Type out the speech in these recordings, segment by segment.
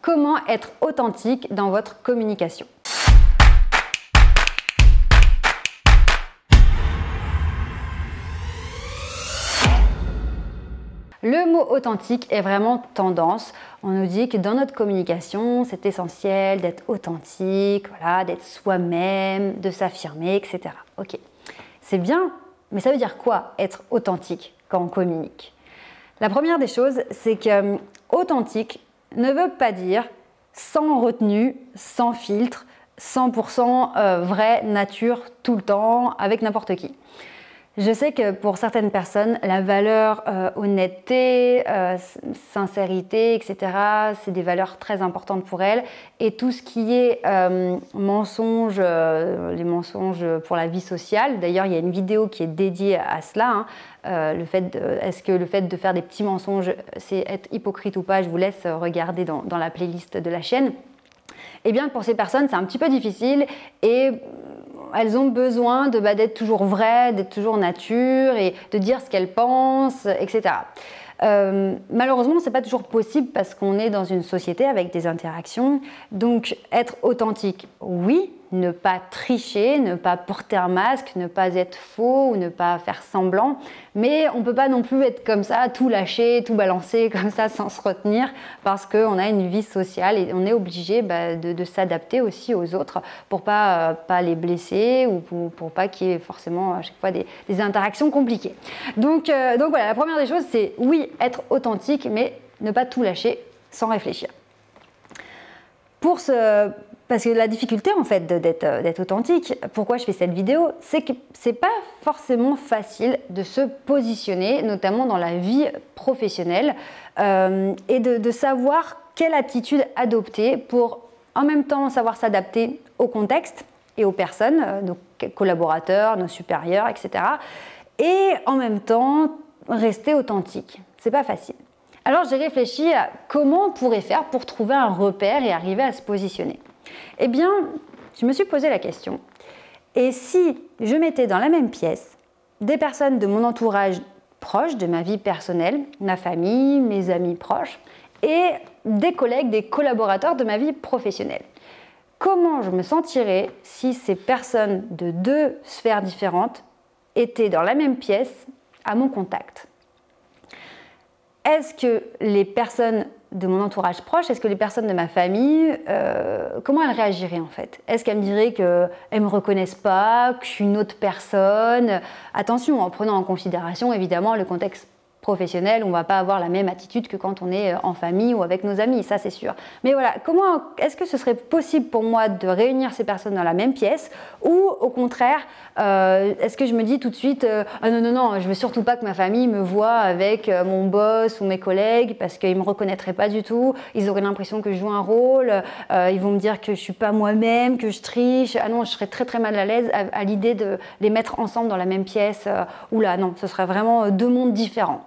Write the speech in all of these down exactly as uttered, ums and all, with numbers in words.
comment être authentique dans votre communication. Le mot authentique est vraiment tendance. On nous dit que dans notre communication, c'est essentiel d'être authentique, voilà, d'être soi-même, de s'affirmer, et cetera. Ok, c'est bien, mais ça veut dire quoi être authentique quand on communique? La première des choses, c'est que euh, authentique ne veut pas dire sans retenue, sans filtre, cent pour cent euh, vrai, nature, tout le temps, avec n'importe qui. Je sais que pour certaines personnes, la valeur euh, honnêteté, euh, sincérité, et cetera, c'est des valeurs très importantes pour elles. Et tout ce qui est euh, mensonges, euh, les mensonges pour la vie sociale, d'ailleurs il y a une vidéo qui est dédiée à cela, hein, euh, le fait de, est-ce que le fait de faire des petits mensonges, c'est être hypocrite ou pas? Je vous laisse regarder dans, dans la playlist de la chaîne. Eh bien pour ces personnes, c'est un petit peu difficile et elles ont besoin de, bah, d'être toujours vraies, d'être toujours nature et de dire ce qu'elles pensent, et cetera. Euh, malheureusement, ce n'est pas toujours possible parce qu'on est dans une société avec des interactions. Donc, être authentique, oui. Ne pas tricher, ne pas porter un masque, ne pas être faux ou ne pas faire semblant. Mais on ne peut pas non plus être comme ça, tout lâcher, tout balancer comme ça sans se retenir parce qu'on a une vie sociale et on est obligé bah, de, de s'adapter aussi aux autres pour ne pas, euh, pas les blesser ou pour, pour pas qu'il y ait forcément à chaque fois des, des interactions compliquées. Donc, euh, donc voilà, la première des choses, c'est oui, être authentique, mais ne pas tout lâcher sans réfléchir. Pour ce... Parce que la difficulté en fait d'être, d'être authentique, pourquoi je fais cette vidéo, c'est que c'est pas forcément facile de se positionner, notamment dans la vie professionnelle, euh, et de, de savoir quelle attitude adopter pour en même temps savoir s'adapter au contexte et aux personnes, euh, nos collaborateurs, nos supérieurs, et cetera. Et en même temps rester authentique. C'est pas facile. Alors j'ai réfléchi à comment on pourrait faire pour trouver un repère et arriver à se positionner. Eh bien, je me suis posé la question, et si je mettais dans la même pièce des personnes de mon entourage proche, de ma vie personnelle, ma famille, mes amis proches, et des collègues, des collaborateurs de ma vie professionnelle? Comment je me sentirais si ces personnes de deux sphères différentes étaient dans la même pièce à mon contact? Est-ce que les personnes de mon entourage proche, est-ce que les personnes de ma famille, euh, comment elles réagiraient en fait? Est-ce qu'elles me diraient qu'elles ne me reconnaissent pas, que je suis une autre personne? Attention, en prenant en considération évidemment le contexte professionnel, on ne va pas avoir la même attitude que quand on est en famille ou avec nos amis, ça c'est sûr. Mais voilà, comment est-ce que ce serait possible pour moi de réunir ces personnes dans la même pièce ou au contraire, euh, est-ce que je me dis tout de suite euh, ah non, non, non, je veux surtout pas que ma famille me voie avec euh, mon boss ou mes collègues parce qu'ils ne me reconnaîtraient pas du tout, ils auraient l'impression que je joue un rôle, euh, ils vont me dire que je ne suis pas moi-même, que je triche, ah non, je serais très très mal à l'aise à, à l'idée de les mettre ensemble dans la même pièce, euh, oula non, ce serait vraiment deux mondes différents.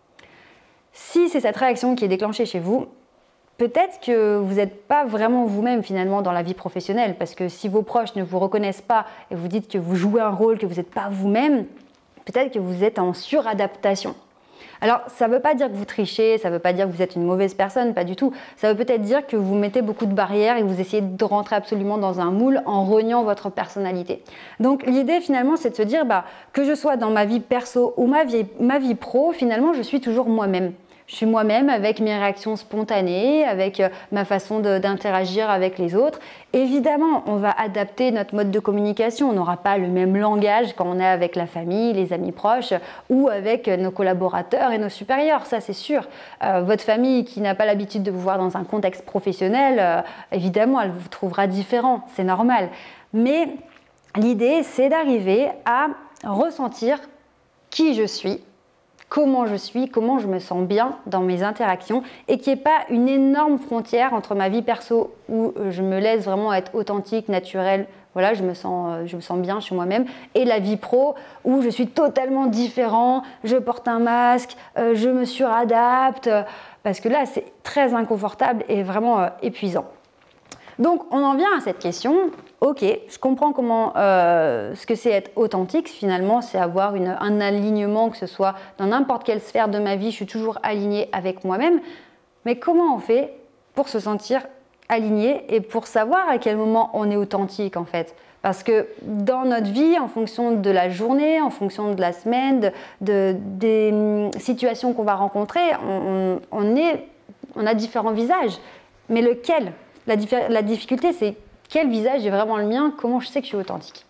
Si c'est cette réaction qui est déclenchée chez vous, peut-être que vous n'êtes pas vraiment vous-même finalement dans la vie professionnelle, parce que si vos proches ne vous reconnaissent pas et vous dites que vous jouez un rôle, que vous n'êtes pas vous-même, peut-être que vous êtes en suradaptation. Alors, ça ne veut pas dire que vous trichez, ça ne veut pas dire que vous êtes une mauvaise personne, pas du tout. Ça veut peut-être dire que vous mettez beaucoup de barrières et que vous essayez de rentrer absolument dans un moule en reniant votre personnalité. Donc, l'idée finalement, c'est de se dire bah, que je sois dans ma vie perso ou ma vie, ma vie pro, finalement, je suis toujours moi-même. Je suis moi-même avec mes réactions spontanées, avec ma façon de, d'interagir avec les autres. Évidemment, on va adapter notre mode de communication. On n'aura pas le même langage quand on est avec la famille, les amis proches ou avec nos collaborateurs et nos supérieurs, ça c'est sûr. Euh, votre famille qui n'a pas l'habitude de vous voir dans un contexte professionnel, euh, évidemment, elle vous trouvera différent, c'est normal. Mais l'idée, c'est d'arriver à ressentir qui je suis, comment je suis, comment je me sens bien dans mes interactions et qu'il n'y ait pas une énorme frontière entre ma vie perso où je me laisse vraiment être authentique, naturelle, voilà, je me sens, je me sens bien chez moi-même, et la vie pro où je suis totalement différent, je porte un masque, je me suradapte, parce que là c'est très inconfortable et vraiment épuisant. Donc on en vient à cette question, ok, je comprends comment, euh, ce que c'est être authentique, finalement c'est avoir une, un alignement, que ce soit dans n'importe quelle sphère de ma vie, je suis toujours alignée avec moi-même, mais comment on fait pour se sentir aligné et pour savoir à quel moment on est authentique en fait. Parce que dans notre vie, en fonction de la journée, en fonction de la semaine, de, de, des situations qu'on va rencontrer, on, on, est, on a différents visages. Mais lequel? La, la difficulté, c'est quel visage est vraiment le mien? Comment je sais que je suis authentique?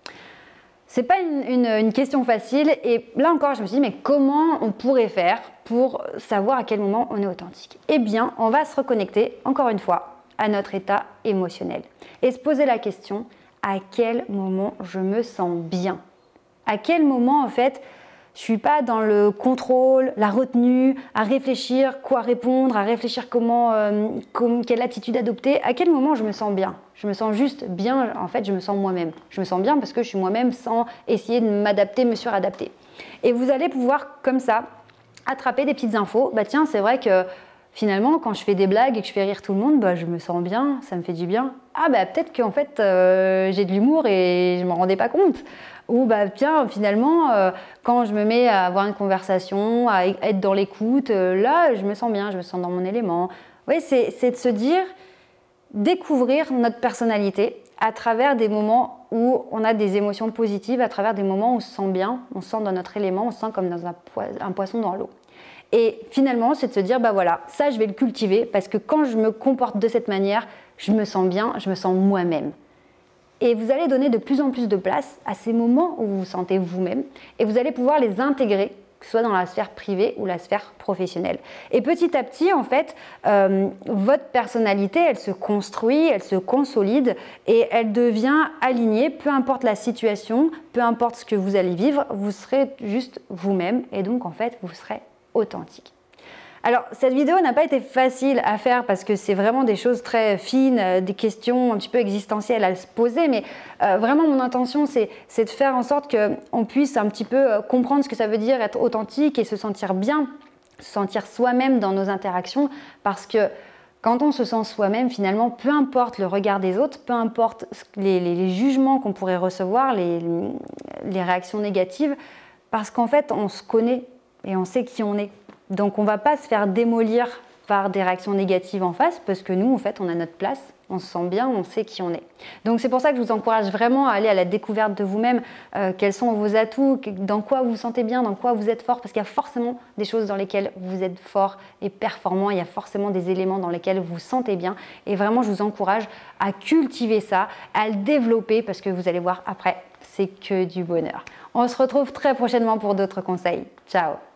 C'est pas une, une, une question facile. Et là encore, je me suis dit, mais comment on pourrait faire pour savoir à quel moment on est authentique? Eh bien, on va se reconnecter, encore une fois, à notre état émotionnel. Et se poser la question, à quel moment je me sens bien? À quel moment, en fait, je ne suis pas dans le contrôle, la retenue, à réfléchir quoi répondre, à réfléchir comment, euh, comme, quelle attitude adopter? À quel moment je me sens bien? Je me sens juste bien, en fait, je me sens moi-même. Je me sens bien parce que je suis moi-même sans essayer de m'adapter, me suradapter. Et vous allez pouvoir, comme ça, attraper des petites infos. Bah tiens, c'est vrai que finalement, quand je fais des blagues et que je fais rire tout le monde, bah, je me sens bien, ça me fait du bien. Ah bah peut-être qu'en fait, euh, j'ai de l'humour et je ne m'en rendais pas compte. Ou bah tiens, finalement, euh, quand je me mets à avoir une conversation, à être dans l'écoute, euh, là, je me sens bien, je me sens dans mon élément. Oui, c'est, c'est de se dire, découvrir notre personnalité à travers des moments où on a des émotions positives, à travers des moments où on se sent bien, on se sent dans notre élément, on se sent comme dans un, po- un poisson dans l'eau. Et finalement, c'est de se dire, bah voilà, ça je vais le cultiver parce que quand je me comporte de cette manière, je me sens bien, je me sens moi-même. Et vous allez donner de plus en plus de place à ces moments où vous vous sentez vous-même et vous allez pouvoir les intégrer, que ce soit dans la sphère privée ou la sphère professionnelle. Et petit à petit, en fait, euh, votre personnalité, elle se construit, elle se consolide et elle devient alignée, peu importe la situation, peu importe ce que vous allez vivre, vous serez juste vous-même et donc en fait, vous serez authentique. Alors, cette vidéo n'a pas été facile à faire parce que c'est vraiment des choses très fines, euh, des questions un petit peu existentielles à se poser, mais euh, vraiment mon intention, c'est, c'est de faire en sorte qu'on puisse un petit peu euh, comprendre ce que ça veut dire être authentique et se sentir bien, se sentir soi-même dans nos interactions, parce que quand on se sent soi-même, finalement, peu importe le regard des autres, peu importe les, les, les jugements qu'on pourrait recevoir, les, les réactions négatives, parce qu'en fait, on se connaît et on sait qui on est. Donc on ne va pas se faire démolir par des réactions négatives en face parce que nous, en fait, on a notre place, on se sent bien, on sait qui on est. Donc c'est pour ça que je vous encourage vraiment à aller à la découverte de vous-même, euh, quels sont vos atouts, dans quoi vous vous sentez bien, dans quoi vous êtes fort, parce qu'il y a forcément des choses dans lesquelles vous êtes fort et performant, il y a forcément des éléments dans lesquels vous vous sentez bien et vraiment je vous encourage à cultiver ça, à le développer parce que vous allez voir après, c'est que du bonheur. On se retrouve très prochainement pour d'autres conseils. Ciao!